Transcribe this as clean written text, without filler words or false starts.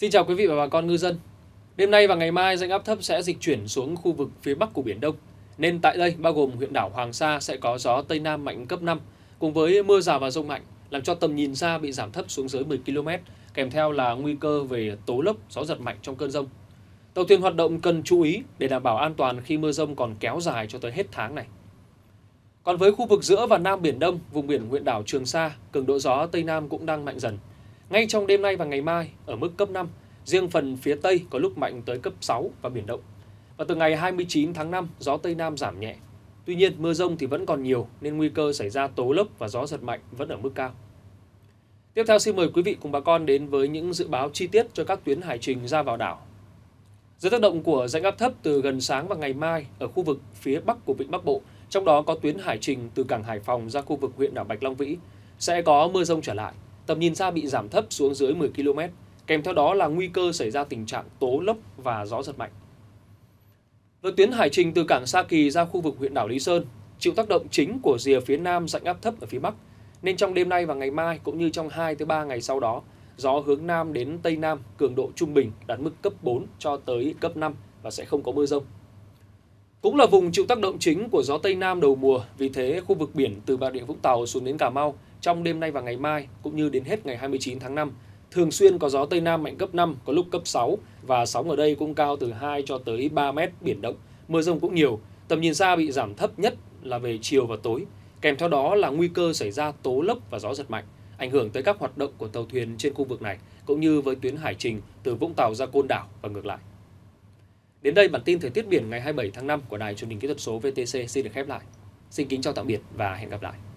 Xin chào quý vị và bà con ngư dân. Đêm nay và ngày mai rãnh áp thấp sẽ dịch chuyển xuống khu vực phía Bắc của Biển Đông. Nên tại đây bao gồm huyện đảo Hoàng Sa sẽ có gió Tây Nam mạnh cấp 5 cùng với mưa rào và dông mạnh làm cho tầm nhìn xa bị giảm thấp xuống dưới 10 km, kèm theo là nguy cơ về tố lốc, gió giật mạnh trong cơn dông. Tàu thuyền hoạt động cần chú ý để đảm bảo an toàn khi mưa dông còn kéo dài cho tới hết tháng này. Còn với khu vực giữa và Nam Biển Đông, vùng biển huyện đảo Trường Sa, cường độ gió Tây Nam cũng đang mạnh dần. Ngay trong đêm nay và ngày mai ở mức cấp 5, riêng phần phía Tây có lúc mạnh tới cấp 6 và biển động. Và từ ngày 29 tháng 5, gió Tây Nam giảm nhẹ. Tuy nhiên, mưa dông thì vẫn còn nhiều nên nguy cơ xảy ra tố lốc và gió giật mạnh vẫn ở mức cao. Tiếp theo xin mời quý vị cùng bà con đến với những dự báo chi tiết cho các tuyến hải trình ra vào đảo. Dưới tác động của rãnh áp thấp từ gần sáng và ngày mai ở khu vực phía Bắc của Vịnh Bắc Bộ, trong đó có tuyến hải trình từ cảng Hải Phòng ra khu vực huyện đảo Bạch Long Vĩ, sẽ có mưa dông trở lại. Tầm nhìn xa bị giảm thấp xuống dưới 10 km, kèm theo đó là nguy cơ xảy ra tình trạng tố lốc và gió giật mạnh. Với tuyến hải trình từ cảng Sa Kỳ ra khu vực huyện đảo Lý Sơn, chịu tác động chính của rìa phía Nam rãnh áp thấp ở phía Bắc, nên trong đêm nay và ngày mai cũng như trong 2 tới 3 ngày sau đó, gió hướng Nam đến Tây Nam cường độ trung bình đạt mức cấp 4 cho tới cấp 5 và sẽ không có mưa dông. Cũng là vùng chịu tác động chính của gió Tây Nam đầu mùa, vì thế khu vực biển từ Bà Rịa Vũng Tàu xuống đến Cà Mau trong đêm nay và ngày mai cũng như đến hết ngày 29 tháng 5 thường xuyên có gió Tây Nam mạnh cấp 5, có lúc cấp 6 và sóng ở đây cũng cao từ 2 cho tới 3 mét, biển động. Mưa dông cũng nhiều, tầm nhìn xa bị giảm thấp nhất là về chiều và tối. Kèm theo đó là nguy cơ xảy ra tố lốc và gió giật mạnh, ảnh hưởng tới các hoạt động của tàu thuyền trên khu vực này, cũng như với tuyến hải trình từ Vũng Tàu ra Côn Đảo và ngược lại. Đến đây bản tin thời tiết biển ngày 27 tháng 5 của Đài Truyền hình Kỹ thuật số VTC xin được khép lại. Xin kính chào tạm biệt và hẹn gặp lại.